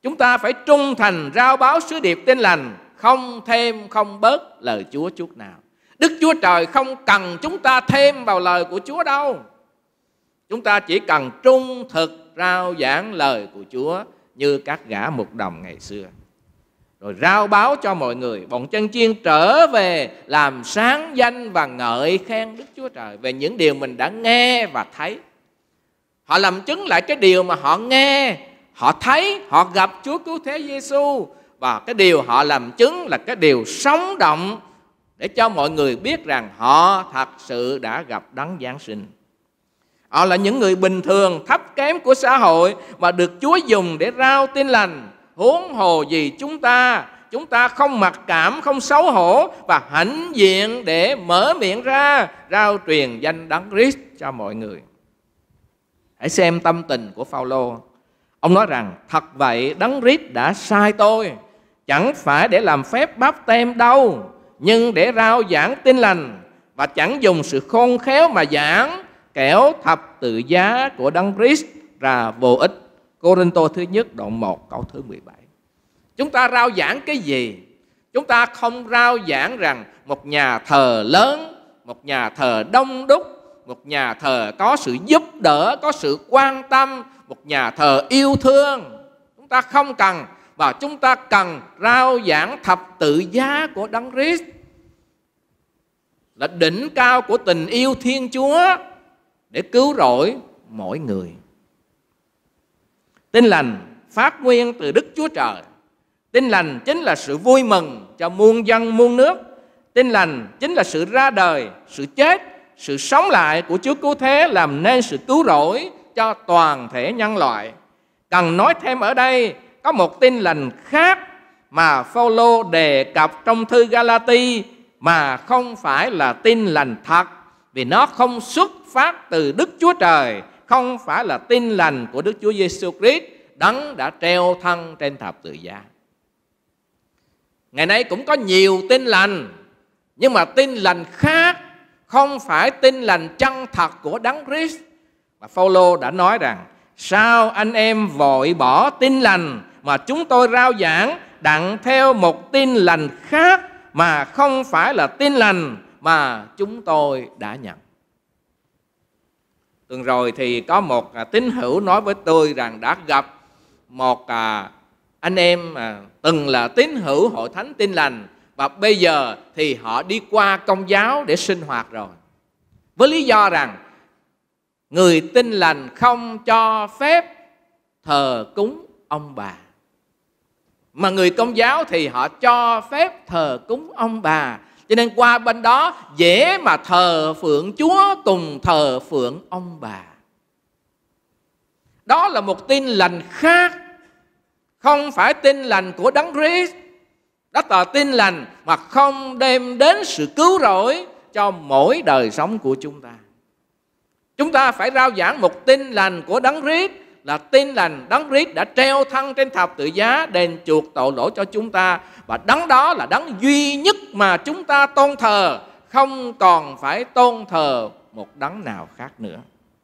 Chúng ta phải trung thành rao báo sứ điệp tin lành, không thêm không bớt lời Chúa chút nào. Đức Chúa Trời không cần chúng ta thêm vào lời của Chúa đâu. Chúng ta chỉ cần trung thực rao giảng lời của Chúa như các gã mục đồng ngày xưa, rồi rao báo cho mọi người. Bọn chân chiên trở về làm sáng danh và ngợi khen Đức Chúa Trời về những điều mình đã nghe và thấy. Họ làm chứng lại cái điều mà họ nghe, họ thấy, họ gặp Chúa Cứu Thế Giêsu, và cái điều họ làm chứng là cái điều sống động để cho mọi người biết rằng họ thật sự đã gặp Đấng Giáng sinh. Họ là những người bình thường, thấp kém của xã hội mà được Chúa dùng để rao tin lành. Huống hồ gì chúng ta không mặc cảm, không xấu hổ và hãnh diện để mở miệng ra rao truyền danh Đấng Christ cho mọi người. Hãy xem tâm tình của Phao-lô. Ông nói rằng: thật vậy, Đấng Christ đã sai tôi, chẳng phải để làm phép báp têm đâu, nhưng để rao giảng tin lành, và chẳng dùng sự khôn khéo mà giảng, kẻo thập tự giá của Đấng Christ là vô ích. Cô-rinh-tô thứ nhất đoạn 1 câu thứ 17. Chúng ta rao giảng cái gì? Chúng ta không rao giảng rằng một nhà thờ lớn, một nhà thờ đông đúc, một nhà thờ có sự giúp đỡ, có sự quan tâm, một nhà thờ yêu thương. Chúng ta không cần, và chúng ta cần rao giảng thập tự giá của Đấng Christ, là đỉnh cao của tình yêu Thiên Chúa để cứu rỗi mỗi người. Tin lành phát nguyên từ Đức Chúa Trời. Tin lành chính là sự vui mừng cho muôn dân muôn nước. Tin lành chính là sự ra đời, sự chết, sự sống lại của Chúa Cứu Thế, làm nên sự cứu rỗi cho toàn thể nhân loại. Cần nói thêm ở đây, có một tin lành khác mà Phao-lô đề cập trong thư Ga-la-ti, mà không phải là tin lành thật, vì nó không xuất phát từ Đức Chúa Trời, không phải là tin lành của Đức Chúa Giêsu Christ, Đấng đã treo thân trên thập tự giá. Ngày nay cũng có nhiều tin lành, nhưng mà tin lành khác, không phải tin lành chân thật của Đấng Christ. Và Phao-lô đã nói rằng: sao anh em vội bỏ tin lành mà chúng tôi rao giảng, đặng theo một tin lành khác mà không phải là tin lành mà chúng tôi đã nhận. Tuần rồi thì có một tín hữu nói với tôi rằng đã gặp một anh em từng là tín hữu hội thánh tin lành, và bây giờ thì họ đi qua Công giáo để sinh hoạt rồi, với lý do rằng người tin lành không cho phép thờ cúng ông bà, mà người Công giáo thì họ cho phép thờ cúng ông bà. Cho nên qua bên đó dễ mà thờ phượng Chúa cùng thờ phượng ông bà. Đó là một tin lành khác, không phải tin lành của Đấng Christ. Đó là tin lành mà không đem đến sự cứu rỗi cho mỗi đời sống của chúng ta. Chúng ta phải rao giảng một tin lành của Đấng Christ, là tin lành Đấng Christ đã treo thân trên thập tự giá đền chuộc tội lỗi cho chúng ta, và Đấng đó là Đấng duy nhất mà chúng ta tôn thờ, không còn phải tôn thờ một đấng nào khác nữa.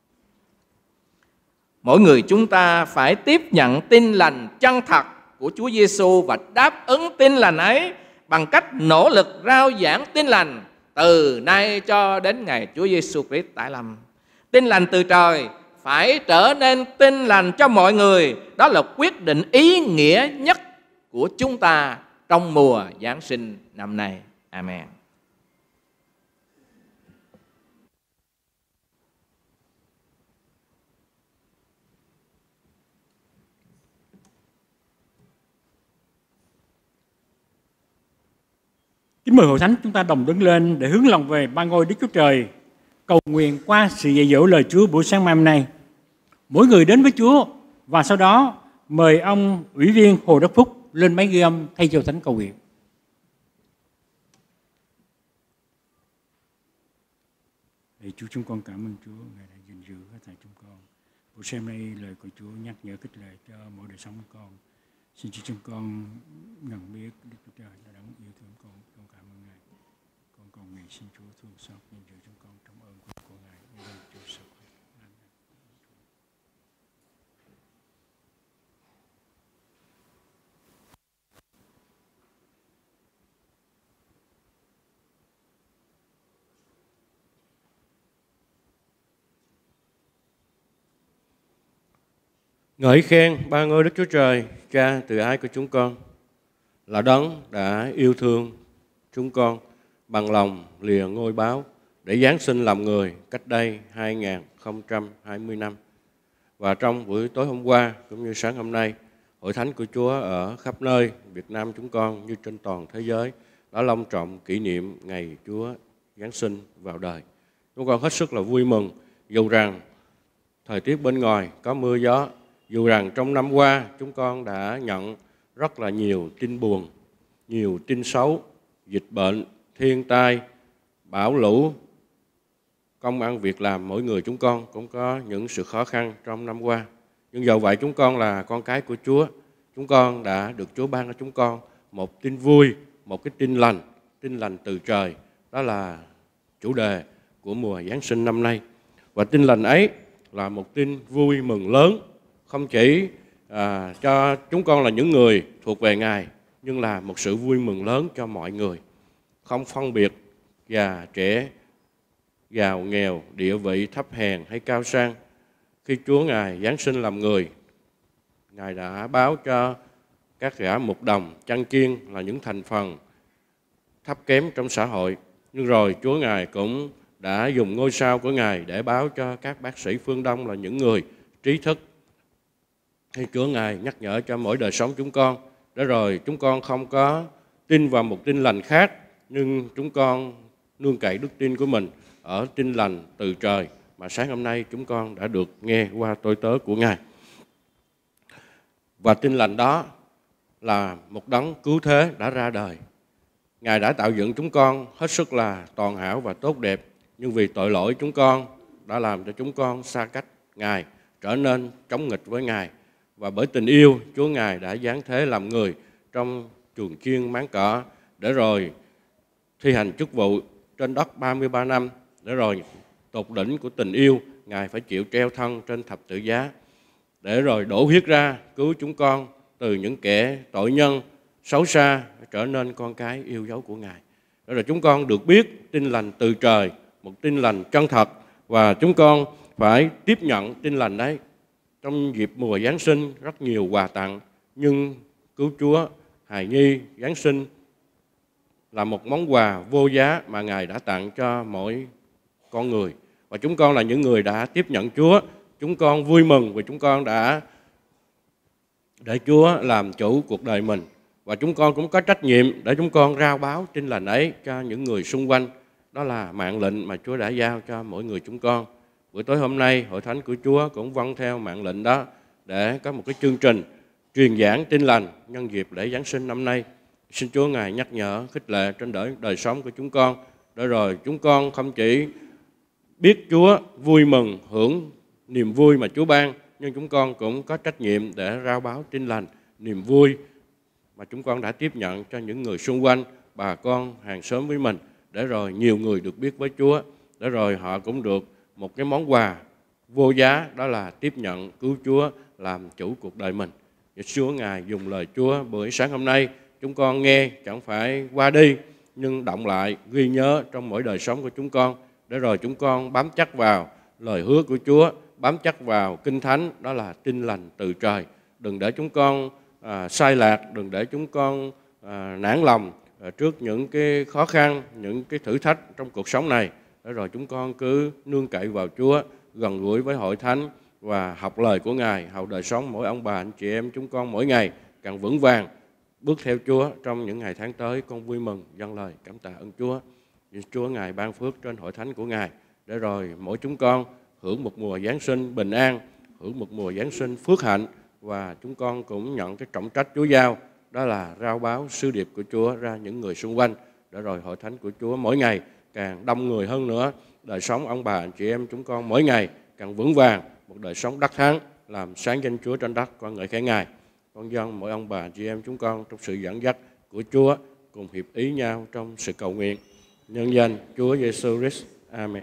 Mỗi người chúng ta phải tiếp nhận tin lành chân thật của Chúa Giêsu và đáp ứng tin lành ấy bằng cách nỗ lực rao giảng tin lành từ nay cho đến ngày Chúa Giêsu Christ tái lâm. Tin lành từ trời phải trở nên tin lành cho mọi người. Đó là quyết định ý nghĩa nhất của chúng ta trong mùa Giáng sinh năm nay. Amen. Kính mời hội thánh chúng ta đồng đứng lên để hướng lòng về ba ngôi Đức Chúa Trời, cầu nguyện qua sự dạy dỗ lời Chúa buổi sáng mai hôm nay. Mỗi người đến với Chúa, và sau đó mời ông ủy viên Hồ Đắc Phúc lên máy ghi âm thay cho hội thánh cầu nguyện. Lạy Chúa, chúng con cảm ơn Chúa, Ngài đã gìn giữ hết thảy chúng con. Buổi sáng nay lời của Chúa nhắc nhở khích lệ cho mỗi đời sống của con. Xin Chúa chúng con nhận biết Đức Chúa Trời đã đấng yêu thương con cảm ơn Ngài. Con cầu nguyện xin Chúa thương xót gìn giữ chúng con trong ơn của Ngài. Nên Chúa sức khỏe. Ngợi khen ba ngôi Đức Chúa Trời, Cha từ ái của chúng con, là Đấng đã yêu thương chúng con bằng lòng lìa ngôi báo để giáng sinh làm người cách đây 2020 năm. Và trong buổi tối hôm qua cũng như sáng hôm nay, Hội Thánh của Chúa ở khắp nơi Việt Nam chúng con như trên toàn thế giới đã long trọng kỷ niệm ngày Chúa Giáng sinh vào đời. Chúng con hết sức là vui mừng, dù rằng thời tiết bên ngoài có mưa gió, dù rằng trong năm qua chúng con đã nhận rất là nhiều tin buồn, nhiều tin xấu, dịch bệnh, thiên tai, bão lũ, công ăn việc làm, mỗi người chúng con cũng có những sự khó khăn trong năm qua. Nhưng dầu vậy chúng con là con cái của Chúa, chúng con đã được Chúa ban cho chúng con một tin vui, một cái tin lành từ trời. Đó là chủ đề của mùa Giáng sinh năm nay. Và tin lành ấy là một tin vui mừng lớn, không chỉ cho chúng con là những người thuộc về Ngài, nhưng là một sự vui mừng lớn cho mọi người, không phân biệt già trẻ, giàu nghèo, địa vị thấp hèn hay cao sang. Khi Chúa Ngài Giáng sinh làm người, Ngài đã báo cho các gã mục đồng, chăn chiên là những thành phần thấp kém trong xã hội. Nhưng rồi Chúa Ngài cũng đã dùng ngôi sao của Ngài để báo cho các bác sĩ phương Đông là những người trí thức. Thì Chúa Ngài nhắc nhở cho mỗi đời sống chúng con. Để rồi chúng con không có tin vào một tin lành khác, nhưng chúng con nương cậy đức tin của mình ở tin lành từ trời mà sáng hôm nay chúng con đã được nghe qua tôi tớ của Ngài. Và tin lành đó là một đấng cứu thế đã ra đời. Ngài đã tạo dựng chúng con hết sức là toàn hảo và tốt đẹp, nhưng vì tội lỗi chúng con đã làm cho chúng con xa cách Ngài, trở nên chống nghịch với Ngài. Và bởi tình yêu, Chúa Ngài đã giáng thế làm người trong chuồng chiên máng cỏ, để rồi thi hành chức vụ trên đất 33 năm, để rồi tột đỉnh của tình yêu, Ngài phải chịu treo thân trên thập tự giá, để rồi đổ huyết ra cứu chúng con từ những kẻ tội nhân xấu xa trở nên con cái yêu dấu của Ngài. Để rồi chúng con được biết tin lành từ trời, một tin lành chân thật, và chúng con phải tiếp nhận tin lành đấy. Trong dịp mùa Giáng sinh rất nhiều quà tặng, nhưng cứu Chúa hài nhi Giáng sinh là một món quà vô giá mà Ngài đã tặng cho mỗi con người. Và chúng con là những người đã tiếp nhận Chúa. Chúng con vui mừng vì chúng con đã để Chúa làm chủ cuộc đời mình. Và chúng con cũng có trách nhiệm để chúng con rao báo tin lành ấy cho những người xung quanh. Đó là mạng lệnh mà Chúa đã giao cho mỗi người chúng con. Buổi tối hôm nay, Hội Thánh của Chúa cũng vâng theo mạng lệnh đó để có một cái chương trình truyền giảng tin lành nhân dịp lễ Giáng sinh năm nay. Xin Chúa Ngài nhắc nhở, khích lệ trên đời sống của chúng con. Để rồi chúng con không chỉ biết Chúa vui mừng, hưởng niềm vui mà Chúa ban, nhưng chúng con cũng có trách nhiệm để rao báo tin lành, niềm vui mà chúng con đã tiếp nhận cho những người xung quanh, bà con, hàng xóm với mình, để rồi nhiều người được biết với Chúa, để rồi họ cũng được một cái món quà vô giá, đó là tiếp nhận cứu Chúa làm chủ cuộc đời mình. Chúa Ngài dùng lời Chúa buổi sáng hôm nay, chúng con nghe chẳng phải qua đi, nhưng động lại, ghi nhớ trong mỗi đời sống của chúng con, để rồi chúng con bám chắc vào lời hứa của Chúa, bám chắc vào Kinh Thánh, đó là tin lành từ trời. Đừng để chúng con sai lạc, đừng để chúng con nản lòng trước những cái khó khăn, những cái thử thách trong cuộc sống này. Để rồi chúng con cứ nương cậy vào Chúa, gần gũi với Hội Thánh và học lời của Ngài, hầu đời sống mỗi ông bà, anh chị em chúng con mỗi ngày càng vững vàng bước theo Chúa. Trong những ngày tháng tới, con vui mừng dâng lời cảm tạ ơn Chúa. Chúa Ngài ban phước trên Hội Thánh của Ngài, để rồi mỗi chúng con hưởng một mùa Giáng sinh bình an, hưởng một mùa Giáng sinh phước hạnh. Và chúng con cũng nhận cái trọng trách Chúa giao, đó là rao báo sứ điệp của Chúa ra những người xung quanh, để rồi Hội Thánh của Chúa mỗi ngày càng đông người hơn nữa. Đời sống ông bà, anh chị em chúng con mỗi ngày càng vững vàng, một đời sống đắc thắng, làm sáng danh Chúa trên đất. Con ngợi khen Ngài. Con dâng mỗi ông bà, anh chị em chúng con trong sự dẫn dắt của Chúa, cùng hiệp ý nhau trong sự cầu nguyện. Nhân danh Chúa Giêsu Christ. Amen.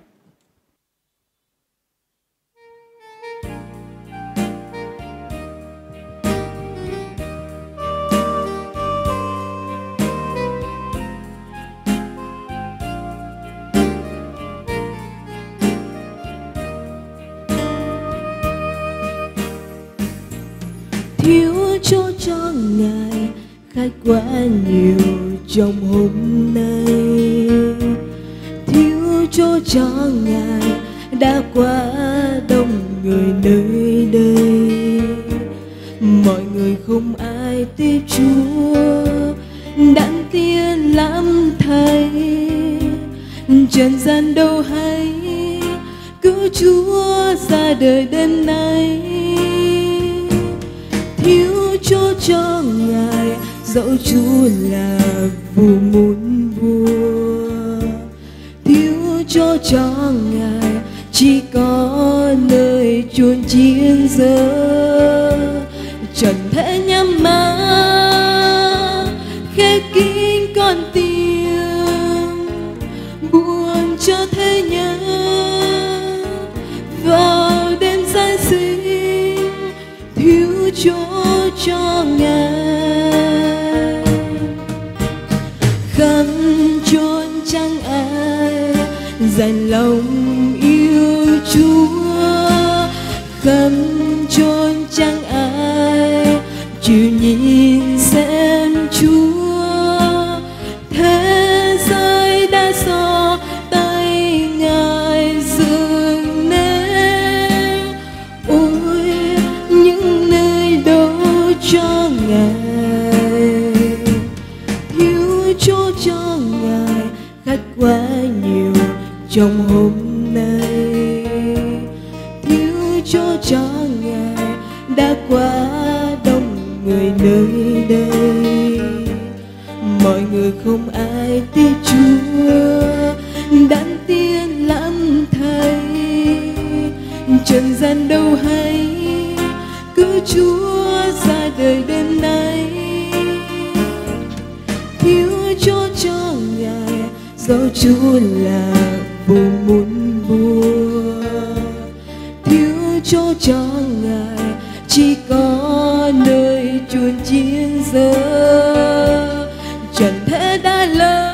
thiếu chỗ cho Ngài khách quá nhiều trong hôm nay, thiếu chỗ cho Ngài đã quá đông người nơi đây. Mọi người không ai tiếp Chúa, đáng tiếc lắm Thầy. Trần gian đâu hay cứu Chúa ra đời đêm nay, thiếu chỗ cho Ngài dẫu Chúa là vua muôn vua, thiếu chỗ cho Ngài chỉ có nơi chôn chiến giờ. Trần thế nhắm mắt khép kín con tim, buồn cho thế nhân vào đêm Giáng sinh, thiếu chỗ cho Ngài. Khắp chốn chẳng ai dành lòng yêu Chúa, khắp chốn chẳng ai chịu nhìn xem Chúa. Thế giới đã do tay Ngài dựng nên, ôi những nơi đâu cho Ngài, thiếu chỗ cho Ngài khách quá nhiều trong hôm nay, thiếu chỗ cho Ngài đã quá đông người nơi đây. Mọi người không ai tiếc Chúa, đáng tiếc lắm Thầy. Trần gian đâu hay cứu Chúa ra đời đêm nay, thiếu chỗ cho Ngài dẫu Chúa là vua muôn vua, thiếu chỗ cho Ngài chỉ có nơi chôn chiến giờ. Trần thế đã lỡ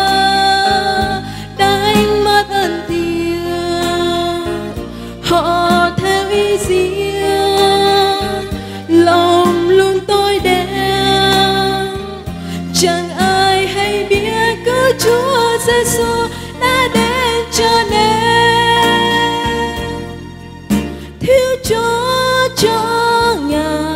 đánh mất ân thiêng, họ theo ý riêng lòng luôn tối đen. Chẳng ai hay biết cứu Chúa Giêsu đã đến cho nên thiếu chỗ cho Ngài.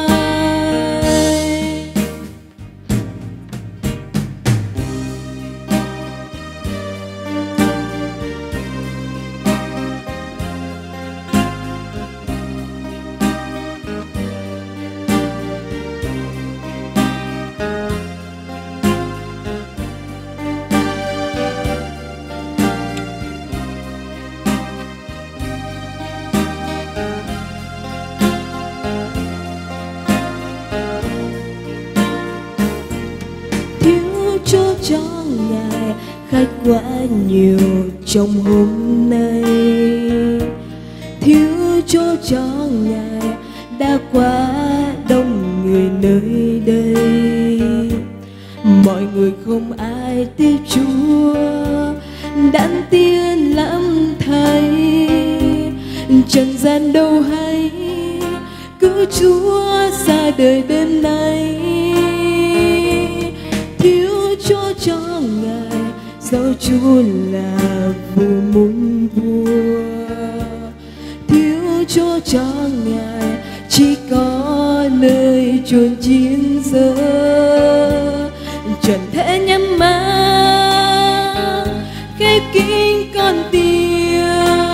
Chỗ cho Ngài khách quá nhiều trong hôm nay, thiếu chỗ cho Ngài đã quá đông người nơi đây. Mọi người không ai tiếc Chúa, đáng tiếc lắm Thầy. Trần gian đâu hay cứu Chúa ra đời đêm nay, thiếu chỗ cho Ngài dẫu Chúa là vua muôn vua, thiếu chỗ cho Ngài chỉ có nơi chôn chiến giờ. Trần thế nhắm mắt khép kín con tim,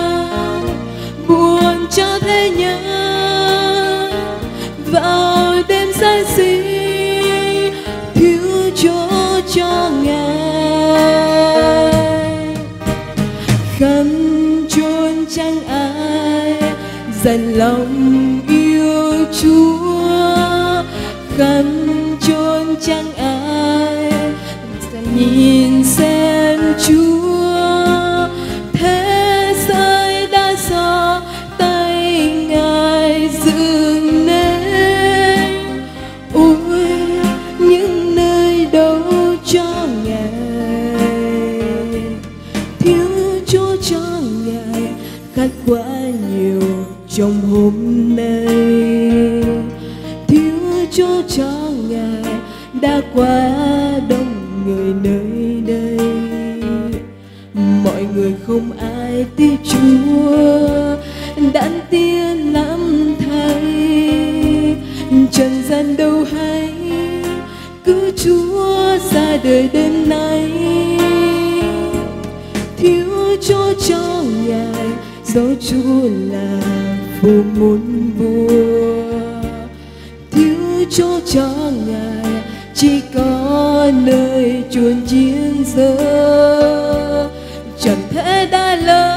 buồn cho thế nhân vào đêm Giáng sinh, thiếu chỗ cho Ngài. Khắp chốn chẳng ai dành lòng yêu Chúa, khắp chốn chẳng ai nhìn xem Chúa. Thế giới đã do tay Ngài dựng nên, ôi những nơi đâu cho Ngài, thiếu chỗ cho Ngài khách quá nhiều trong hôm nay, đã quá đông người nơi đây. Mọi người không ai tiếc Chúa, đản tiên lắm thay. Trần gian đâu hay cứu Chúa ra đời đêm nay. Thiếu chỗ cho Ngài, do Chúa là vua muôn vua. Thiếu chỗ cho Ngài, chỉ có nơi chốn chiến giờ. Chẳng thể đã lỡ,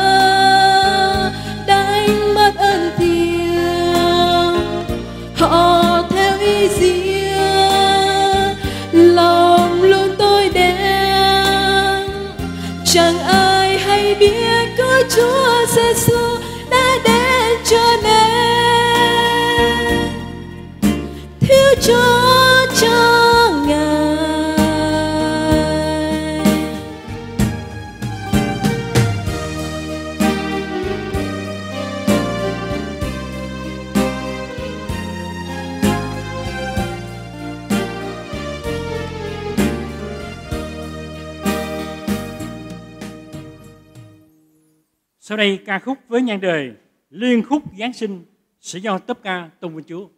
đã đánh mất ân thiêng. Họ theo ý riêng, lòng luôn tối đen. Chẳng ai hay biết có Chúa Giêsu đã đến cho nên thiếu Chúa cho Ngài. Sau đây ca khúc với nhan đề Liên khúc Giáng sinh sẽ do tốp ca Tôn Vinh Chúa.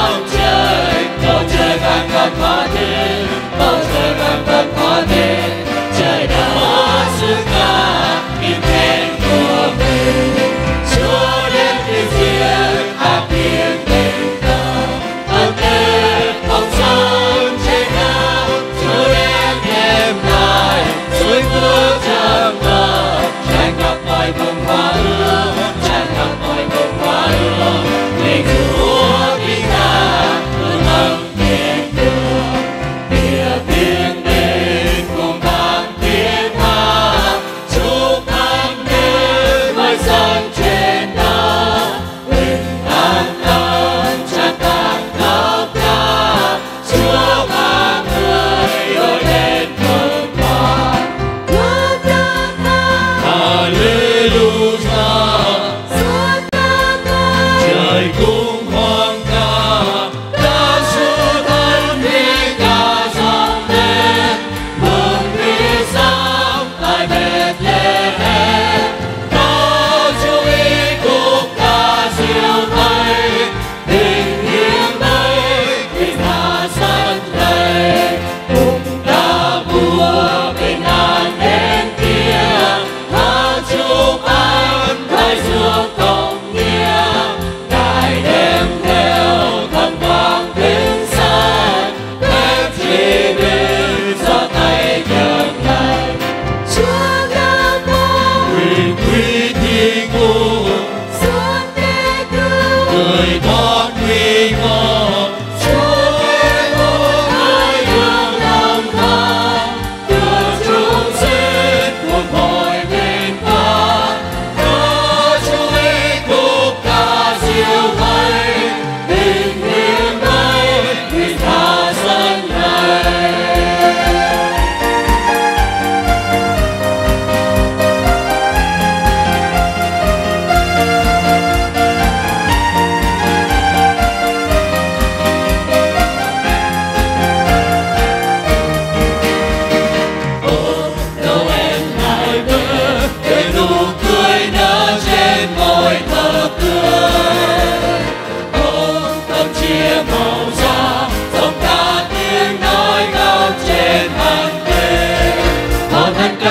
Bầu trời vàng vất khó tin, bầu trời vàng vất khó tin.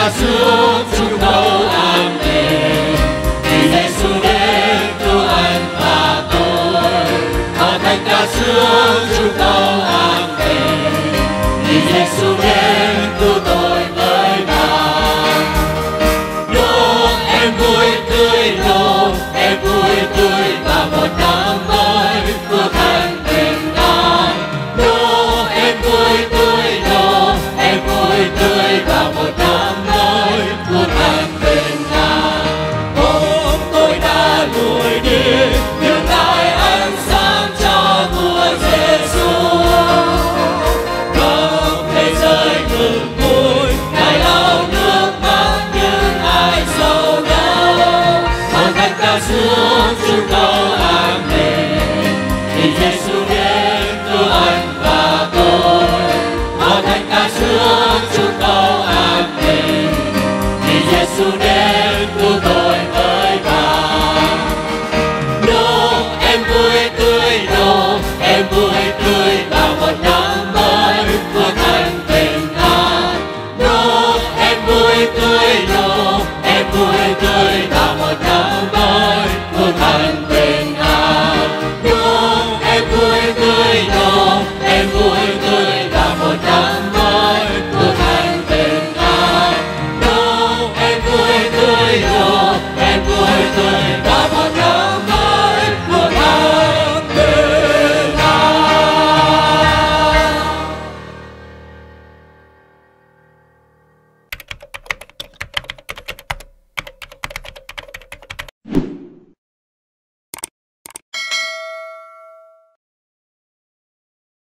ca xuống chúng con amen. Vì Giêsu đến cứu anh và tôi. Họ thánh ca xuống chúng con amen. Vì Giêsu đến cứu tôi với bạn. Nô em vui tươi nô, em vui tươi và một năm mới của Thánh bình an. Nô em vui tươi nô, em vui tươi và một năm mới của Thánh bình an. Ôm tôi đã lùi đi, nhưng lại ánh sáng cho vua Giêsu. Không thể rơi ngừng vui, Ngài lau nước mắt những ai sầu đau. Họ thánh ca xuống chúng con amen. Vì Giêsu đến cứu anh và tôi. Họ thánh ca xuống chúng con amen. Vì Giêsu đến cứu tôi với bạn. Nô em vui tươi nô, em vui tươi vào một năm mới của Thánh bình an. Nô em vui tươi